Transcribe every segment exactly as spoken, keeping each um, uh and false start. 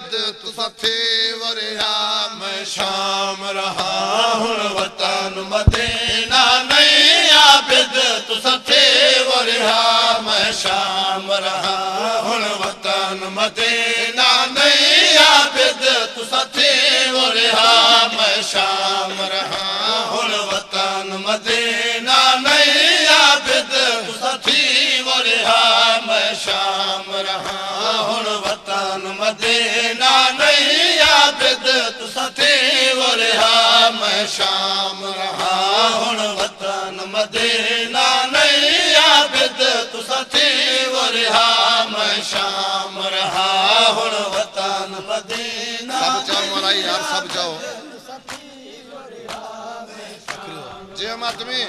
आबिद तुसा थे वरिया मैं शाम रहा हुण वतन मदीना नहीं आबिद तुसा थे वरिया मैं शाम रहा हुण वतन मदीना नहीं आबिद तुसा थे वरिया मैं शाम रहा हुण वतन मदीना नहीं आबिद तुसा थी वरिया मैं शाम रहा हुण वतन मदीना नहीं आबिद तुसा थी वरिया मैं शाम रहा हुण वतन मदीना नहीं आबिद तुसा थी वरिया मैं शाम रहा हुण वतन मदीना सब जाओ मारा यार सब जाओ जय माता में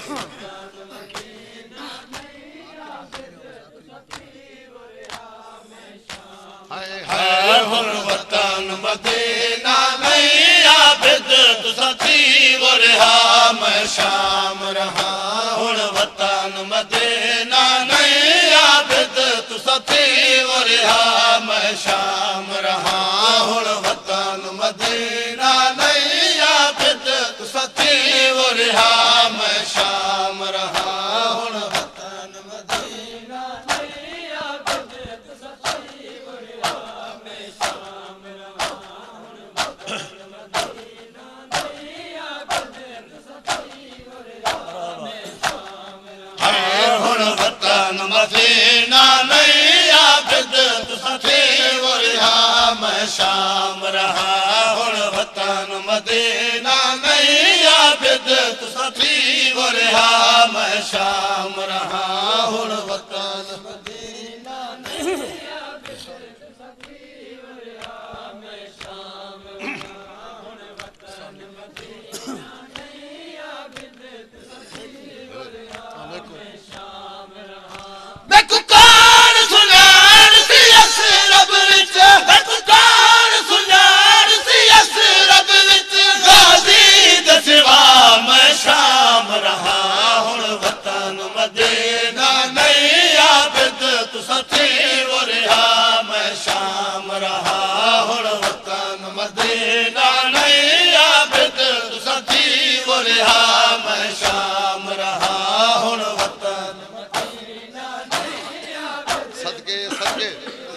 हाय हाय हुण वतन मदीना नहीं आबिद तुसा थी वरिया मैं शाम रहा हुण वतन मदीना नहीं आबिद तुसा थी वरिया मैं शाम रहा हुण वतन मदीना नहीं आबिद तुसा थी वरिया मैं शाम रहा हुण वतन मदीना नहीं आबिद तुसा थी वरिया मैं शाम रहा हुण वतन मदीना नहीं आबिद तुसा थी वरिया मैं शाम रहा हुण वतन मदीना नहीं आबिद तुसा थी वरिया मैं शाम रहा हुण वतन मदीना नहीं आबिद तुसा थी वरिया मैं शाम रहा हुण वतन मदीना नहीं आबिद तुसा थी वरिया मैं शाम रहा हुण वतन मदीना नहीं आबिद तुसा थी वरिया मैं शाम रहा मैं कुकान सुनान सी अस रब विच मैं कुकान सुनान सी अस रब विच गाजी दसवा मैं शाम रहा हुण वतन मदीना नहीं आबिद तुसा थी वरिया मैं शाम रहा हुण वतन मदीना नहीं आबिद तुसा थी वरिया मैं शाम रहा हुण वतन मदीना नहीं आबिद सदके सदके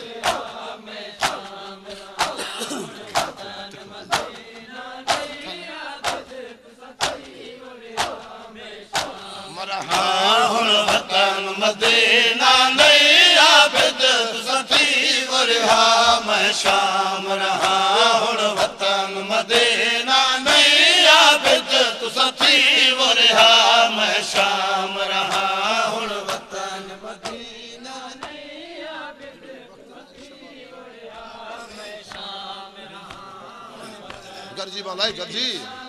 मैं शाम रहा वतन मदीना नहीं आबिद तुसा थी वरिया मैं शाम रहा हुण वतन मदीना नहीं आबिद तुसा थी वरिया मैं शाम रहा हुण वतन मदीना नहीं आबिद तुसा थी वरिया मैं शाम रहा हुण वतन मदीना नहीं आबिद तुसा थी वरिया मैं शाम रहा गर्जी वाला गर्जी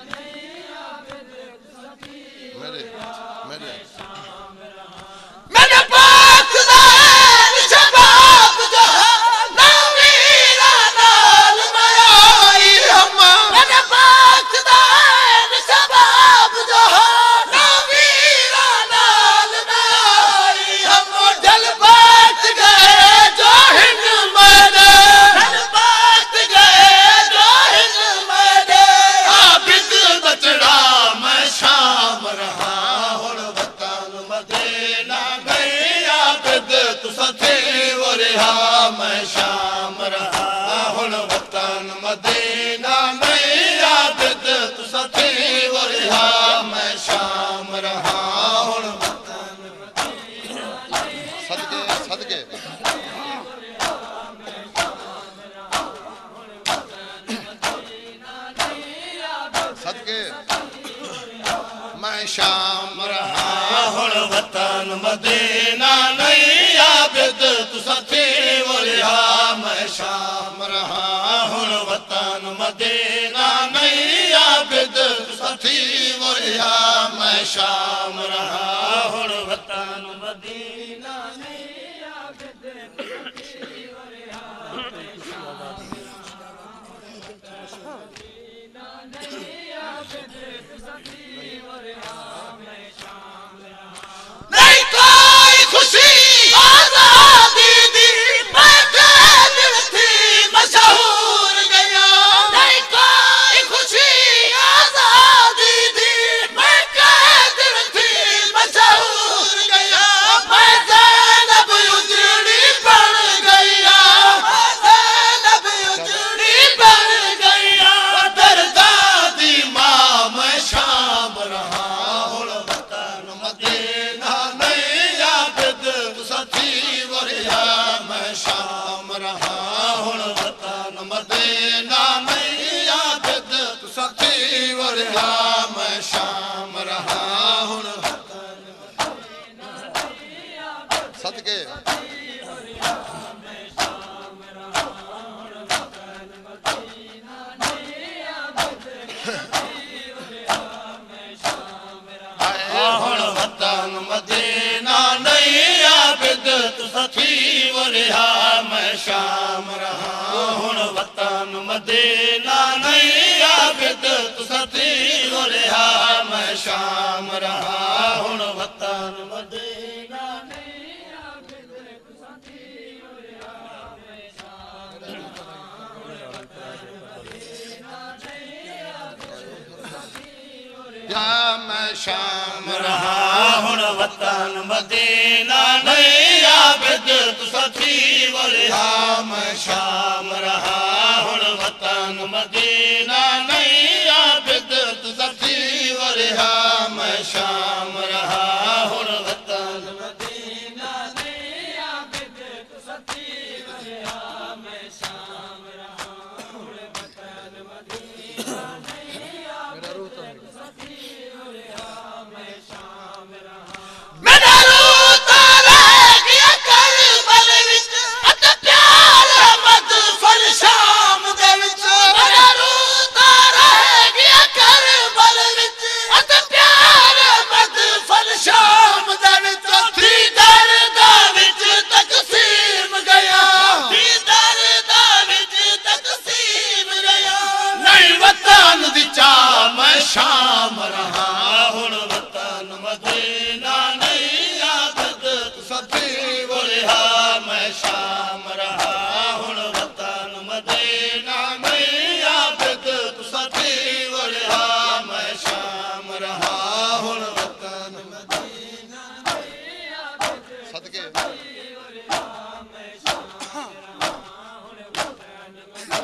मेरे मेरे मेरे पाक ज़ान शबाब जहां नवीरा नाल माई हम मेरे पाक ज़ान शबाब जहां नवीरा नाल माई हम जल बात गए जो हिंद मेरे जल बात गए जो हिंद मेरे आबिद बचड़ा मैं शाम रहा हुण वतन मदीना नहीं आबिद तुसा थी वरिया मैं शाम रहा हुण वतन मदीना नहीं आबिद तुसा थी वरिया मैं शाम रहा हुण वतन मदीना सदके सदके सदके मैं शाम रहा हुण वतन मदीना नहीं आबिद तुसा थी वरिया मैं शाम रहा हुण वतन मदीना नहीं आबिद तुसा थी वरिया मैं शाम रहा हुण वतन मदीना नहीं आबिद तुसा थी वरिया मैं शाम मदीना नहीं आबिद तुसा थी वरिया मैं शाम रहा नहीं कोई खुशी आजादी दी मैं दिल थी मशहूर हुण वतन मदीना नहीं आबिद तू सखी वरिया मैं शाम रहा हुण सदके हुण वतन मदीना नहीं आबिद तू सखी वरिया मैं शाम रहा हुण वतन मदीना नहीं आबिद तू सखी वरिया मैं शाम रहा हुण वतन मदीना नहीं आबिद तू सखी वरिया मैं शाम रहा या मैं शाम रहा हुण वतन मदीना नहीं आबिद तू सखी वरिया मैं शाम रहा हुण वतन मदीना नहीं आबिद तू सखी वरिया मैं शाम रहा हुण वतन मदीना नहीं आबिद तू सखी वरिया मैं शाम रहा हुण वतन मदीना नहीं आबिद तू सखी वरिया मैं शाम रहा मेरा रूता रह गया करबल विच अत प्यार मत फल शाम दे विच मेरा रूता रह गया करबल विच अत प्यार मत फल शाम दे विच थी दर्द विच तकसीम गया थी दर्द विच तकसीम गया नहीं वतन दी चाह मैं शाम रहा हुण वतन मदीना नहीं आबिद तू सखी वरिया मैं शाम रहा हुण वतन मदीना नहीं आबिद तू सखी वरिया मैं शाम रहा हुण वतन मदीना नहीं आबिद सदके वरिया मैं शाम रहा हुण वतन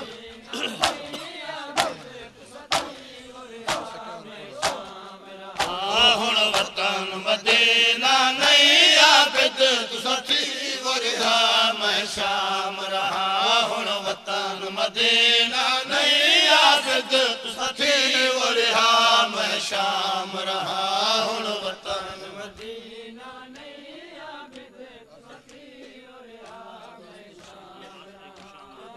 मदीना नहीं आबिद तू सखी वरिया मैं शाम रहा हुण वतन मदीना नहीं आबिद तू सखी वरिया मैं शाम रहा हुण वतन मदीना नहीं आबिद तू सखी वरिया मैं शाम रहा हुण वतन मदीना नहीं आबिद तू सखी वरिया मैं शाम रहा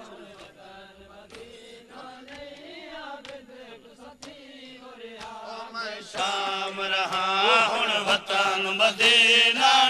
वतन मदीना नहीं आबिद तू सखी वरिया मैं शाम रहा हुण वतन मदीना